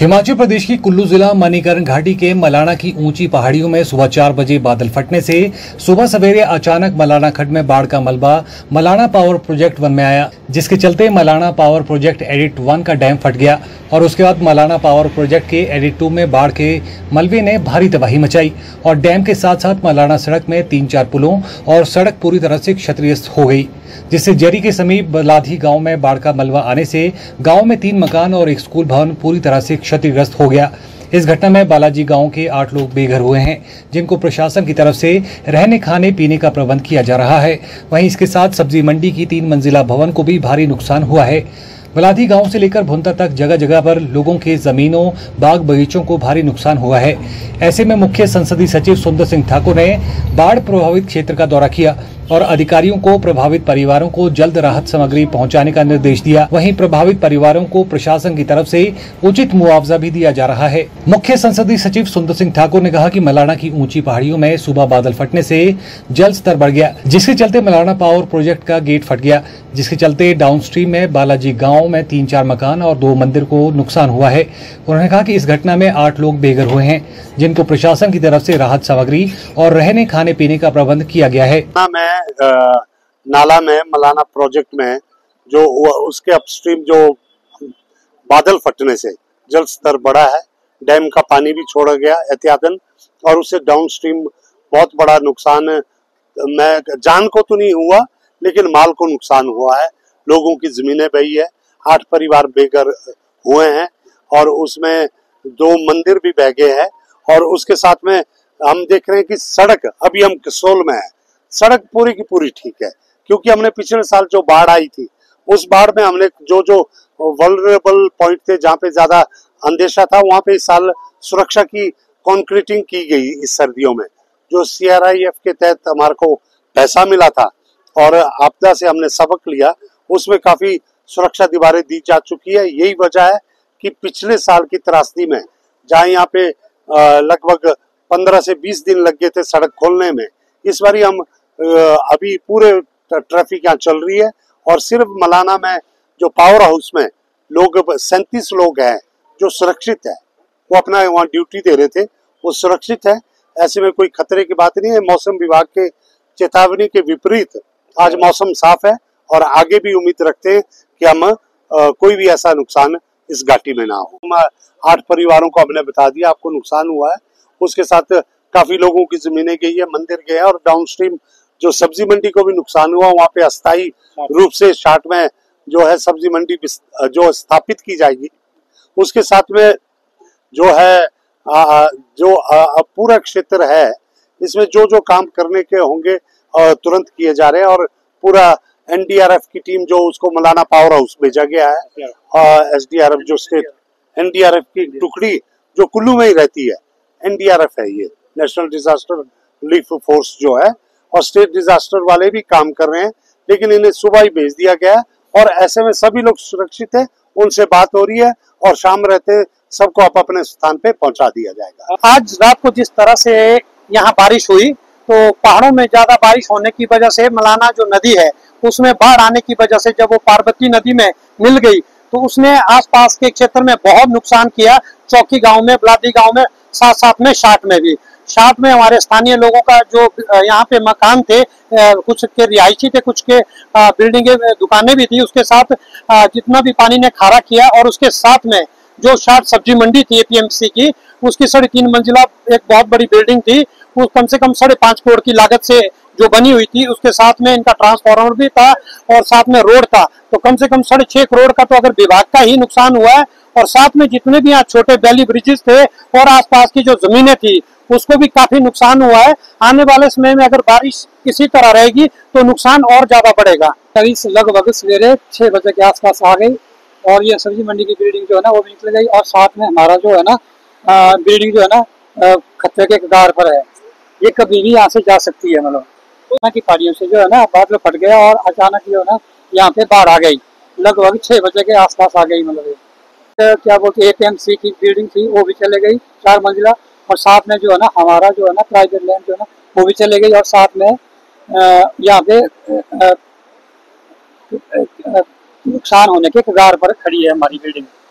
हिमाचल प्रदेश की कुल्लू जिला मणिकर्ण घाटी के मलाना की ऊंची पहाड़ियों में सुबह 4 बजे बादल फटने से सुबह सवेरे अचानक मलाना खड्ड में बाढ़ का मलबा मलाना पावर प्रोजेक्ट 1 में आया, जिसके चलते मलाना पावर प्रोजेक्ट एडिट 1 का डैम फट गया और उसके बाद मलाना पावर प्रोजेक्ट के एडिट 2 में बाढ़ के मलबे ने भारी तबाही मचाई और डैम के साथ साथ मलाना सड़क में 3-4 पुलों और सड़क पूरी तरह से क्षतिग्रस्त हो गई, जिससे जरी के समीप बलाधी गांव में बाढ़ का मलबा आने से गांव में 3 मकान और एक स्कूल भवन पूरी तरह से क्षतिग्रस्त हो गया। इस घटना में बालाजी गांव के 8 लोग बेघर हुए हैं, जिनको प्रशासन की तरफ से रहने खाने पीने का प्रबंध किया जा रहा है। वहीं इसके साथ सब्जी मंडी की 3 मंजिला भवन को भी भारी नुकसान हुआ है। बलाधी गांव से लेकर भुंतर तक जगह जगह पर लोगों के जमीनों बाग बगीचों को भारी नुकसान हुआ है। ऐसे में मुख्य संसदीय सचिव सुंदर सिंह ठाकुर ने बाढ़ प्रभावित क्षेत्र का दौरा किया और अधिकारियों को प्रभावित परिवारों को जल्द राहत सामग्री पहुंचाने का निर्देश दिया। वहीं प्रभावित परिवारों को प्रशासन की तरफ से उचित मुआवजा भी दिया जा रहा है। मुख्य संसदीय सचिव सुंदर सिंह ठाकुर ने कहा कि मलाना की ऊंची पहाड़ियों में सुबह बादल फटने से जल स्तर बढ़ गया, जिसके चलते मलाना पावर प्रोजेक्ट का गेट फट गया, जिसके चलते डाउनस्ट्रीम में बालाजी गाँव में 3-4 मकान और 2 मंदिर को नुकसान हुआ है। उन्होंने कहा कि इस घटना में 8 लोग बेघर हुए हैं, जिनको प्रशासन की तरफ से राहत सामग्री और रहने खाने पीने का प्रबंध किया गया है। नाला में मलाना प्रोजेक्ट में जो उसके अपस्ट्रीम जो बादल फटने से जल स्तर बढ़ा है, डैम का पानी भी छोड़ा गया एहतियातन और उससे डाउनस्ट्रीम बहुत बड़ा नुकसान मैं जान को तो नहीं हुआ लेकिन माल को नुकसान हुआ है। लोगों की जमीनें बही है, 8 परिवार बेघर हुए हैं और उसमें 2 मंदिर भी बह गए हैं और उसके साथ में हम देख रहे हैं कि सड़क अभी हम कसोल में है, सड़क पूरी की पूरी ठीक है क्योंकि हमने पिछले साल जो बाढ़ आई थी उस बाढ़ में हमने जो वल्नरेबल पॉइंट थे जहाँ पे ज्यादा अंदेशा था वहां पे इस साल सुरक्षा की कंक्रीटिंग की गई। इस सर्दियों में जो CRIF के तहत हमारे को पैसा मिला था और आपदा से हमने सबक लिया, उसमें काफी सुरक्षा दीवारें दी जा चुकी है। यही वजह है कि पिछले साल की त्रासदी में जहाँ यहाँ पे लगभग 15 से 20 दिन लग गए थे सड़क खोलने में, इस बारी हम अभी पूरे ट्रैफिक यहाँ चल रही है और सिर्फ मलाना में जो पावर हाउस में लोग 37 लोग हैं जो सुरक्षित है, वो अपना वहाँ ड्यूटी दे रहे थे, वो सुरक्षित है। ऐसे में कोई खतरे की बात नहीं है। मौसम विभाग के चेतावनी के विपरीत आज मौसम साफ है और आगे भी उम्मीद रखते हैं कि हम कोई भी ऐसा नुकसान इस घाटी में ना हो। 8 परिवारों को हमने बता दिया आपको नुकसान हुआ है, उसके साथ काफी लोगों की जमीनें गई है, मंदिर गए और डाउनस्ट्रीम जो सब्जी मंडी को भी नुकसान हुआ, वहाँ पे अस्थायी रूप से शार्ट में जो है सब्जी मंडी जो स्थापित की जाएगी। उसके साथ में जो है पूरा क्षेत्र है, इसमें जो काम करने के होंगे तुरंत किए जा रहे हैं और पूरा NDRF की टीम जो उसको मलाना पावर हाउस भेजा गया है और SDRF जो स्टेट NDRF की टुकड़ी जो कुल्लू में ही रहती है, NDRF है ये नेशनल डिजास्टर रिलीफ फोर्स जो है, और स्टेट डिजास्टर वाले भी काम कर रहे हैं, लेकिन इन्हें सुबह ही भेज दिया गया है और ऐसे में सभी लोग सुरक्षित है, उनसे बात हो रही है और शाम रहते सबको अपने स्थान पे पहुंचा दिया जाएगा। आज रात को जिस तरह से यहाँ बारिश हुई तो पहाड़ों में ज्यादा बारिश होने की वजह से मलाना जो नदी है उसमें बाढ़ आने की वजह से जब वो पार्वती नदी में मिल गई तो उसने आसपास के क्षेत्र में बहुत नुकसान किया। चौकी गांव में, बलादी गांव में, साथ साथ में शाट में भी। शाट में हमारे स्थानीय लोगों का जो यहाँ पे मकान थे, कुछ के रिहायशी थे, कुछ के बिल्डिंगें दुकानें भी थी, उसके साथ जितना भी पानी ने खारा किया और उसके साथ में जो शाट सब्जी मंडी थी APMC की, उसकी 3.5 मंजिला एक बहुत बड़ी बिल्डिंग थी, वो कम से कम 5.5 करोड़ की लागत से जो बनी हुई थी, उसके साथ में इनका ट्रांसफार्मर भी था और साथ में रोड था, तो कम से कम 6.5 करोड़ का तो अगर विभाग का ही नुकसान हुआ है। और साथ में जितने भी यहाँ छोटे बैली ब्रिजेस थे और आसपास की जो जमीनें थी उसको भी काफी नुकसान हुआ है। आने वाले समय में अगर बारिश इसी तरह रहेगी तो नुकसान और ज्यादा बढ़ेगा। करीब लगभग सवेरे 6 बजे के आसपास आ गई और ये सब्जी मंडी की बिल्डिंग जो है ना वो भी निकल गई और साथ में हमारा जो है ना बिल्डिंग जो है ना खतरे के कगार पर है, ये कभी भी यहाँ से जा सकती है। मतलब की पहाड़ियों से जो है ना बादल फट गया और अचानक जो है ना यहाँ पे बाढ़ आ गई, लगभग 6 बजे के आसपास आ गई। मतलब क्या बोलते APMC की बिल्डिंग थी वो भी चले गई 4 मंजिला और साथ में जो है ना हमारा जो है ना प्राइवेट लैंड जो है ना वो भी चले गई और साथ में यहाँ पे नुकसान होने के कगार पर खड़ी है हमारी बिल्डिंग।